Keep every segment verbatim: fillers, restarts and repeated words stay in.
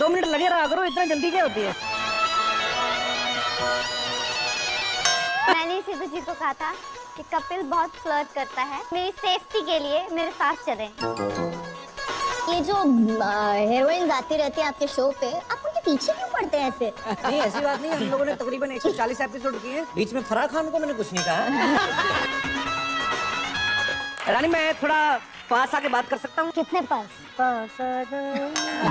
दो मिनट लगे रहा करो, इतना जल्दी क्या होती है? मैंने सिद्धू जी को कहा था कि कपिल बहुत फ्लर्ट करता है, मेरी सेफ्टी के लिए मेरे साथ चलें। ये जो हीरोइंस आती रहती है आपके शो पे, आप उनके पीछे क्यों पड़ते हैं ऐसे? नहीं ऐसी बात नहीं, हम लोगों ने तकरीबन एक सौ चालीस एपिसोड किए, बीच में फराह खान को मैंने कुछ नहीं कहा। रानी मैं थोड़ा पास आके बात कर सकता हूँ? कितने पास? पास आ जाओ।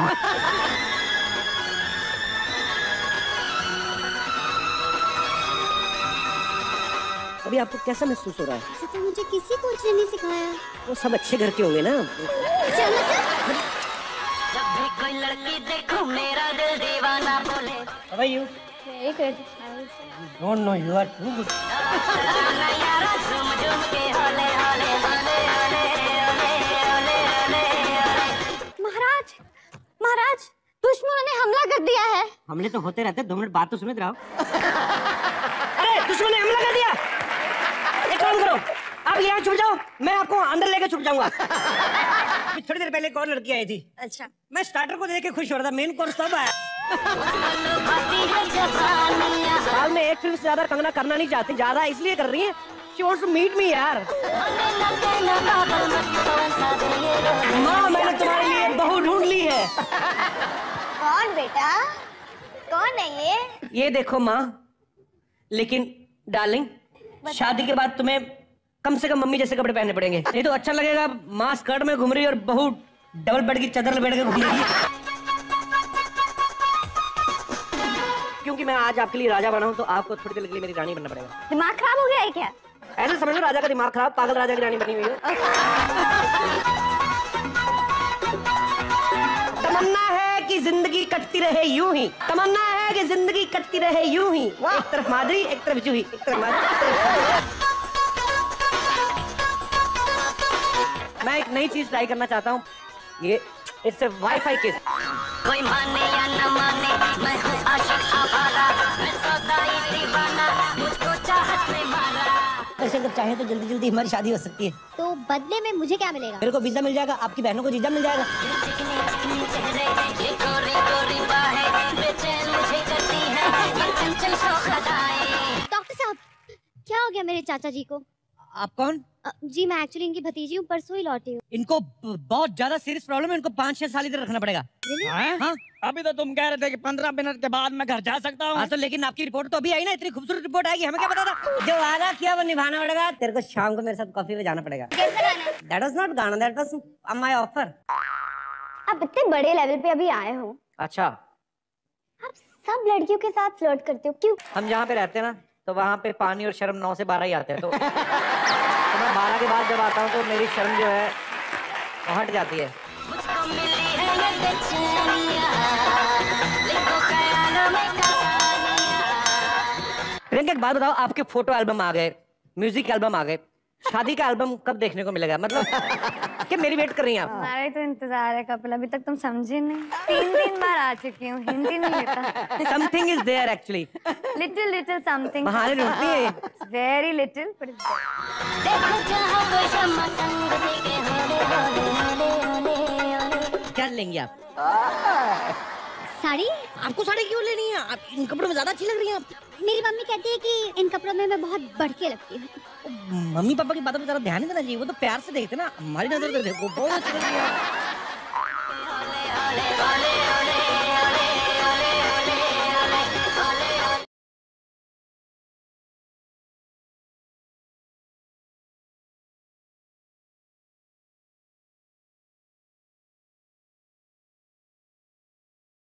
अभी आपको कैसा महसूस हो रहा है? ऐसा तो मुझे किसी कोच ने नहीं सिखाया। वो सब अच्छे घर के होंगे ना। चलो जब भी कोई लड़की देखो मेरा दिल दीवाना बोले। How are you? Very good. Don't know, you are too good. महाराज, महाराज, दुश्मनों ने हमला कर दिया है। हमले तो होते रहते, दो मिनट बात तो सुने रहो। अरे दुश्मन ने हमला कर दिया। एक काम करो, आप यहाँ छुप जाओ, मैं आपको अंदर लेकर छुप जाऊंगा। थोड़ी देर पहले एक और लड़की आई थी। अच्छा। मैं स्टार्टर को देख के खुश हो रहा था, मेन कोर्स तब आया। साल में एक फिल्म से ज्यादा कंगना करना नहीं चाहती, ज्यादा इसलिए कर रही है She wants to meet me यार। माँ मैंने तुम्हारे लिए बहू ढूंढ ली है। कौन बेटा? कौन है ये? ये देखो माँ, लेकिन डार्लिंग शादी के बाद तुम्हें कम से कम मम्मी जैसे कपड़े पहनने पड़ेंगे, नहीं तो अच्छा लगेगा माँ स्कर्ट में घूम रही है और बहू डबल बेड की चादर लपेट के घूम रही है। क्योंकि मैं आज आपके लिए राजा बना हूँ तो आपको थोड़ी देर के लिए मेरी रानी बनना पड़ेगा। दिमाग खराब हो गया है क्या? ऐसे समझ लो राजा का दिमाग खराब, पागल राजा की रानी बनी हुई है। तमन्ना है कि जिंदगी कटती रहे यूं ही, तमन्ना है कि जिंदगी कटती रहे यूं ही, एक तरफ माधुरी एक तरफ जूही, एक तरफ माधुरी। मैं एक नई चीज ट्राई करना चाहता हूँ, ये इट्स अ वाईफाई किस। कोई माने या न माने मैं हूँ आशिक आवारा, मैं सौदाई दीवाना, मुझको चाहत ने मारा। वैसे अगर चाहे तो जल्दी जल्दी हमारी शादी हो सकती है। तो बदले में मुझे क्या मिलेगा? मेरे को वीजा मिल जाएगा, आपकी बहनों को जीजा मिल जाएगा। ये गोरी गोरी बाहें बेचैन मुझे करती हैं, ये चंचल शौखदाएं। डॉक्टर साहब, क्या हो गया मेरे चाचा जी को? आप कौन? अ, जी मैं एक्चुअली इनकी भतीजी हूँ, परसों ही लौटी हूँ। इनको बहुत ज्यादा सीरियस प्रॉब्लम है, इनको पाँच छह साल इधर रखना पड़ेगा। हाँ? हाँ? अभी तो तुम कह रहे थे कि पंद्रह मिनट के बाद मैं घर जा सकता हूँ। हाँ तो लेकिन आपकी रिपोर्ट तो अभी आई ना, इतनी खूबसूरत रिपोर्ट आएगी, हमें क्या पता था। जो वादा किया वो निभाना पड़ेगा। तेरे को शाम को मेरे साथ कॉफी पे जाना पड़ेगा। कैसा गाना? That was not गाना, that was my offer। आप इतने बड़े लेवल पे अभी आए हो, अच्छा। आप सब लड़कियों के साथ फ्लर्ट करते हो, क्यों? हम जहाँ पे रहते हैं ना, तो वहाँ पे पानी और शर्म नौ से बारह ही आते हैं, तो, तो मैं बारह के बाद जब आता हूँ तो मेरी शर्म जो है वो हट जाती है। मुझको मिली है ये बेचैनियां, लिखो ख्यालों में कहानियां। प्रियंका एक बात बताओ, आपके फोटो एल्बम आ गए, म्यूजिक एल्बम आ गए, शादी का एल्बम कब देखने को मिलेगा? मतलब कि मेरी वेट कर रही हैं आप? हमारा ही तो इंतजार है कपिल, अभी तक तुम समझे नहीं। तीन तीन बार आ चुकी हूँ, हिंट ही नहीं लेता। Something is there actually। Little little something. बहाने ढूंढती है। वेरी लिटिल पर देखो जहाँ कोई शम्मा संग देखे होले होले होले होले होले। क्या लेंगी आप? साड़ी? आपको साड़ी क्यों लेनी है? आप इन कपड़ों में ज्यादा अच्छी लग रही हैं आप। मेरी मम्मी कहती है कि इन कपड़ों में मैं बहुत बढ़ के लगती हूँ। मम्मी पापा की बातों पे जरा ध्यान नहीं देना चाहिए, वो तो प्यार से देखते ना, हमारी नजर से देखो बहुत अच्छी लग रही है।